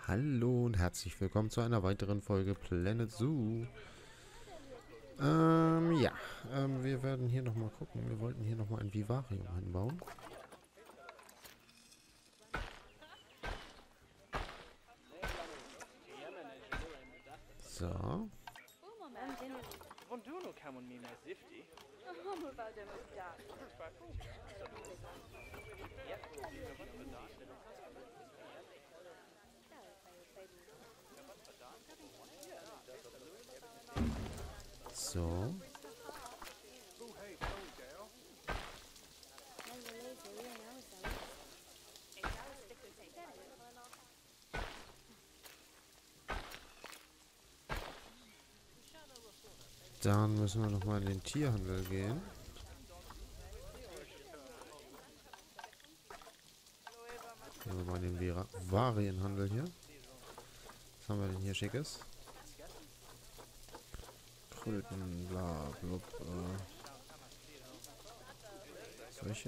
Hallo und herzlich willkommen zu einer weiteren Folge Planet Zoo. Wir werden hier nochmal gucken. Wir wollten hier nochmal ein Vivarium hinbauen. So. So. Dann müssen wir nochmal in den Tierhandel gehen. Gehen wir mal in den Varienhandel hier. Was haben wir denn hier Schickes? Kröten, bla, blub, solche.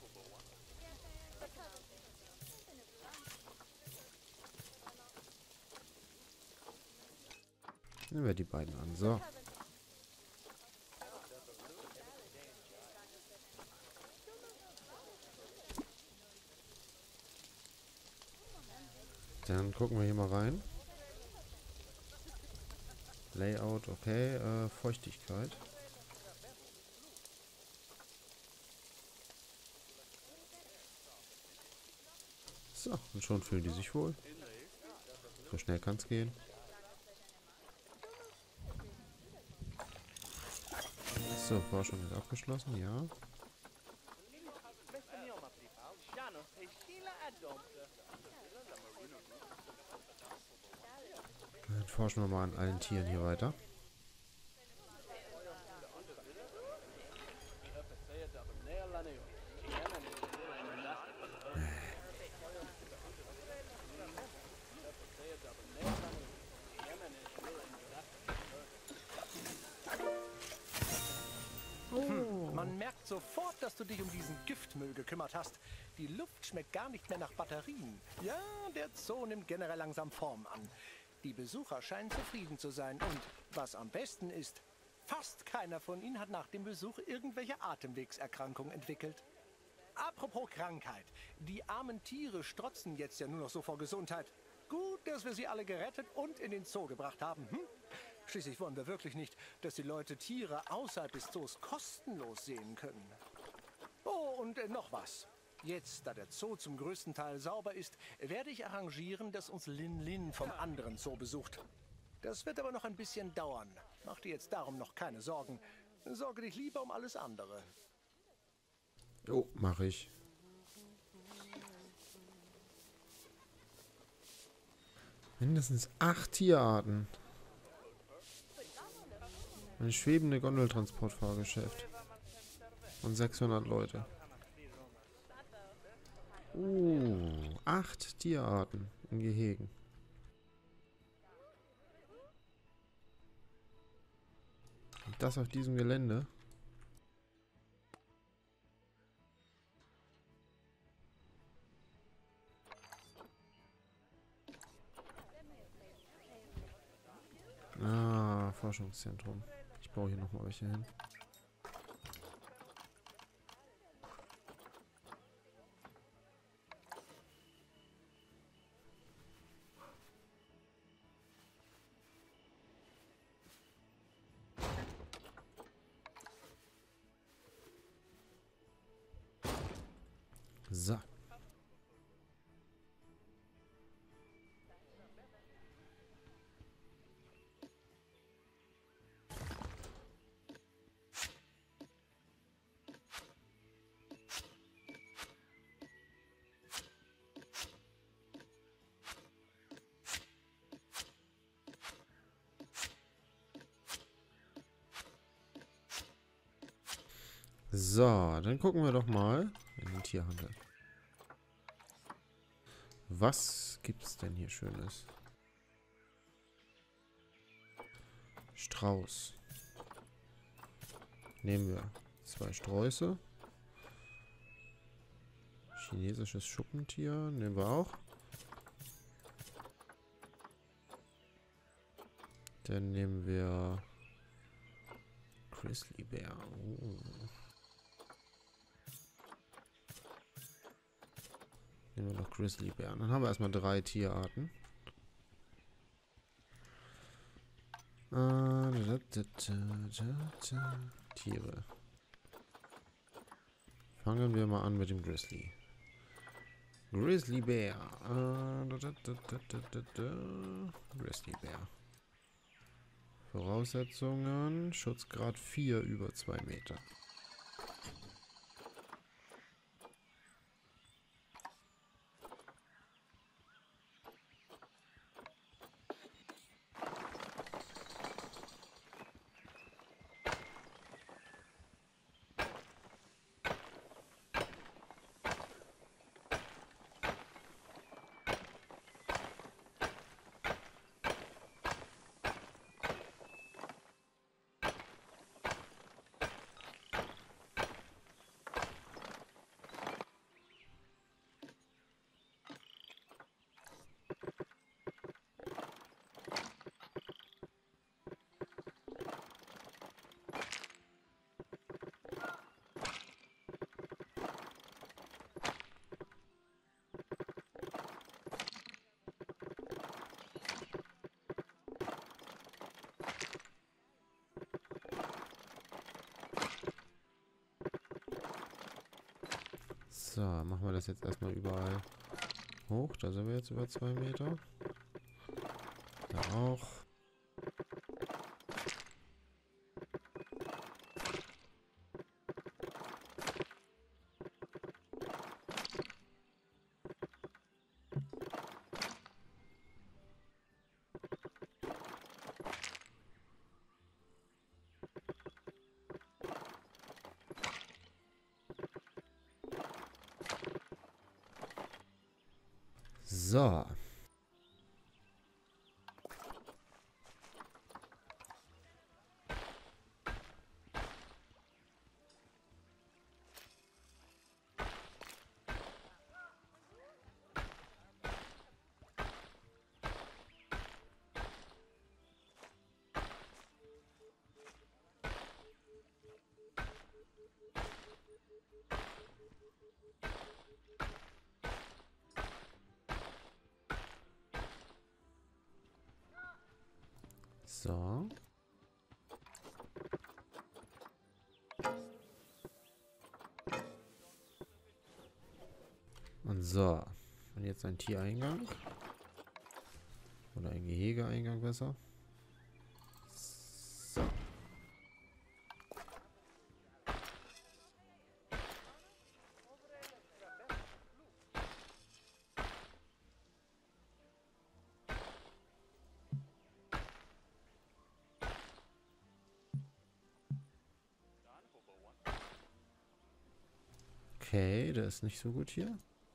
Nehmen wir die beiden an. So. Dann gucken wir hier mal rein. Layout, okay. Feuchtigkeit. So, und schon fühlen die sich wohl. So schnell kann es gehen. So, Forschung ist abgeschlossen, ja. Dann forschen wir mal an allen Tieren hier weiter. Man merkt sofort, dass du dich um diesen Giftmüll gekümmert hast. Die Luft schmeckt gar nicht mehr nach Batterien. Ja, der Zoo nimmt generell langsam Form an. Die Besucher scheinen zufrieden zu sein. Und was am besten ist, fast keiner von ihnen hat nach dem Besuch irgendwelche Atemwegserkrankungen entwickelt. Apropos Krankheit. Die armen Tiere strotzen jetzt ja nur noch so vor Gesundheit. Gut, dass wir sie alle gerettet und in den Zoo gebracht haben. Schließlich wollen wir wirklich nicht, dass die Leute Tiere außerhalb des Zoos kostenlos sehen können. Oh, und noch was. Jetzt, da der Zoo zum größten Teil sauber ist, werde ich arrangieren, dass uns Lin Lin vom anderen Zoo besucht. Das wird aber noch ein bisschen dauern. Mach dir jetzt darum noch keine Sorgen. Sorge dich lieber um alles andere. Jo, mache ich. Mindestens 8 Tierarten. Ein schwebende Gondeltransportfahrgeschäft. Und 600 Leute. 8 Tierarten in Gehegen. Und das auf diesem Gelände. Ah, Forschungszentrum. Ich baue hier nochmal welche hin. So. So, dann gucken wir doch mal in den Tierhandel. Was gibt's denn hier Schönes? Strauß. Nehmen wir 2 Sträuße. Chinesisches Schuppentier nehmen wir auch. Dann nehmen wir Grizzlybär. Oh. Nehmen wir noch Grizzlybären. Dann haben wir erstmal 3 Tierarten. Tiere. Fangen wir mal an mit dem Grizzly. Grizzlybär. Grizzlybär. Voraussetzungen. Schutzgrad 4 über 2 Meter. So, machen wir das jetzt erstmal überall hoch. Da sind wir jetzt über 2 Meter. Da auch. So. So. Und so. Und jetzt ein Tiereingang. Oder ein Gehegeeingang besser. So. Okay, der ist nicht so gut hier.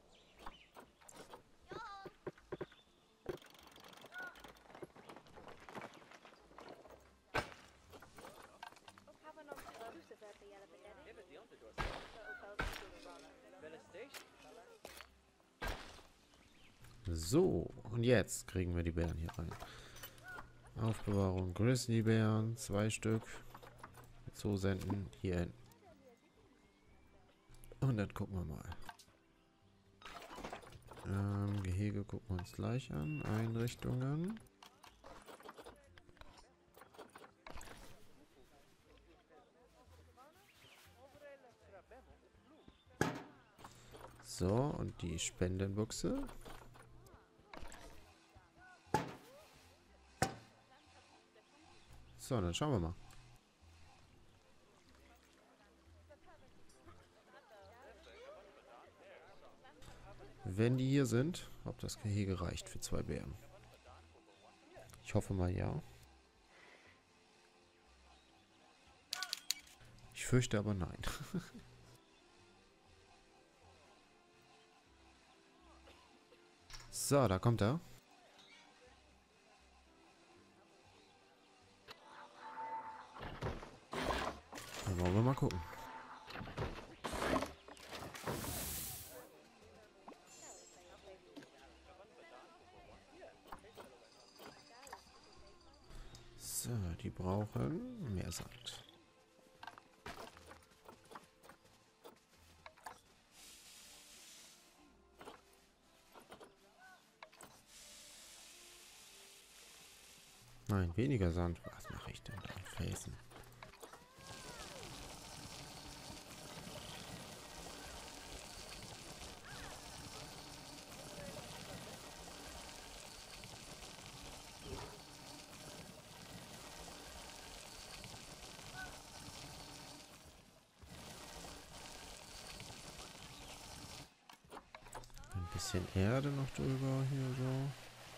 So, und jetzt kriegen wir die Bären hier rein. Aufbewahrung Grizzlybären, 2 Stück. Zoo senden, hier hin. Und dann gucken wir mal. Gehege gucken wir uns gleich an. Einrichtungen. So, und die Spendenbuchse. So, dann schauen wir mal. Wenn die hier sind, ob das Gehege reicht für 2 Bären. Ich hoffe mal ja. Ich fürchte aber nein. So, da kommt er. Dann wollen wir mal gucken. So, die brauchen mehr Sand. Nein, weniger Sand. Was mache ich denn da? Felsen. Ein bisschen Erde noch drüber hier so.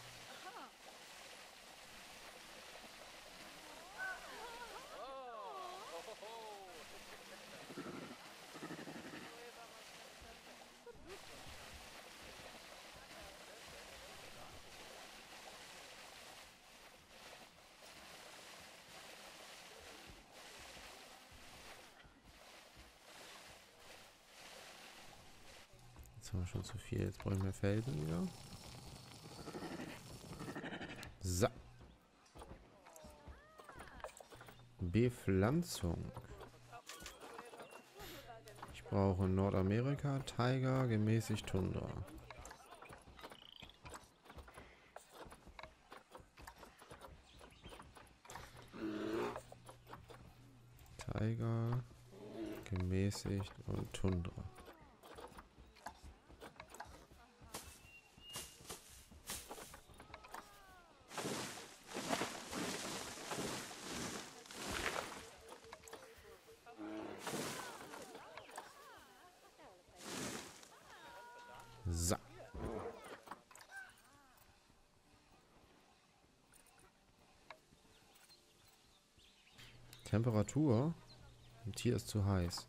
Jetzt haben wir schon zu viel. Jetzt brauchen wir Felsen wieder. So. Bepflanzung. Ich brauche Nordamerika, Taiga, gemäßigt Tundra. Taiga, gemäßigt und Tundra. So. Temperatur. Dem Tier ist zu heiß.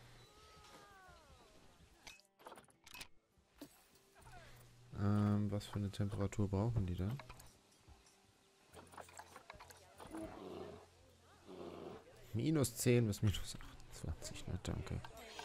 Was für eine Temperatur brauchen die denn? -10 bis -28. Na, danke.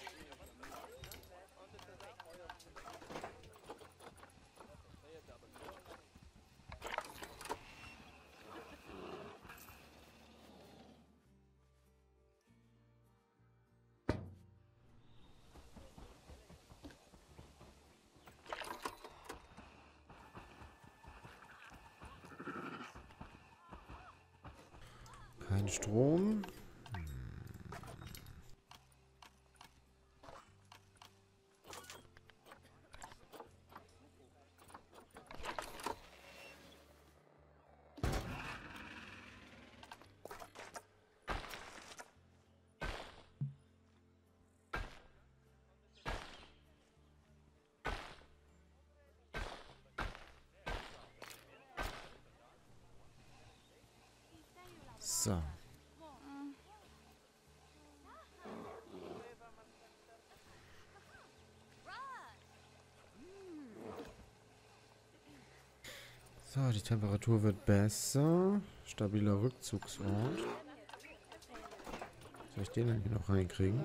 Kein Strom. So. So, die Temperatur wird besser. Stabiler Rückzugsort. Soll ich den denn hier noch reinkriegen?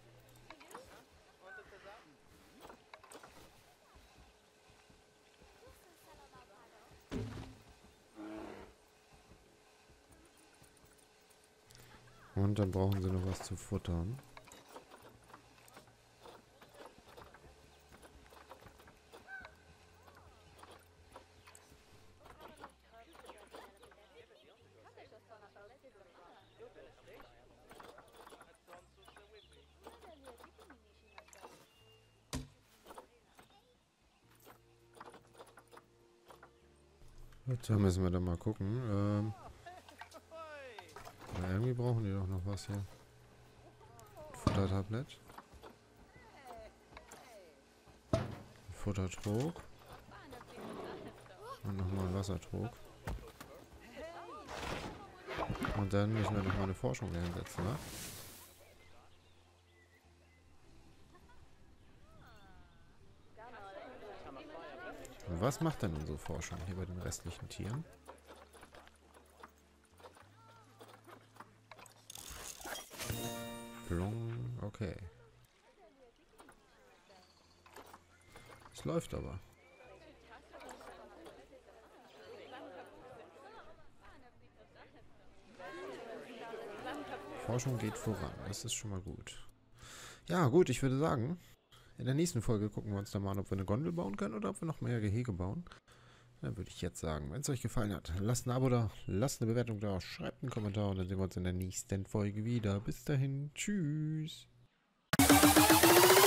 Und dann brauchen sie noch was zu futtern. Gut, da müssen wir dann mal gucken. Aber irgendwie brauchen die doch noch was hier. Futtertablett. Futtertrog. Und nochmal ein Wassertrog. Und dann müssen wir nochmal eine Forschung einsetzen, ne? Und was macht denn unsere Forschung hier bei den restlichen Tieren? Blung, okay. Es läuft aber. Forschung geht voran. Das ist schon mal gut. Ja, gut, ich würde sagen, in der nächsten Folge gucken wir uns dann mal an, ob wir eine Gondel bauen können oder ob wir noch mehr Gehege bauen. Dann würde ich jetzt sagen, wenn es euch gefallen hat, lasst ein Abo da, lasst eine Bewertung da, schreibt einen Kommentar und dann sehen wir uns in der nächsten Folge wieder. Bis dahin, tschüss.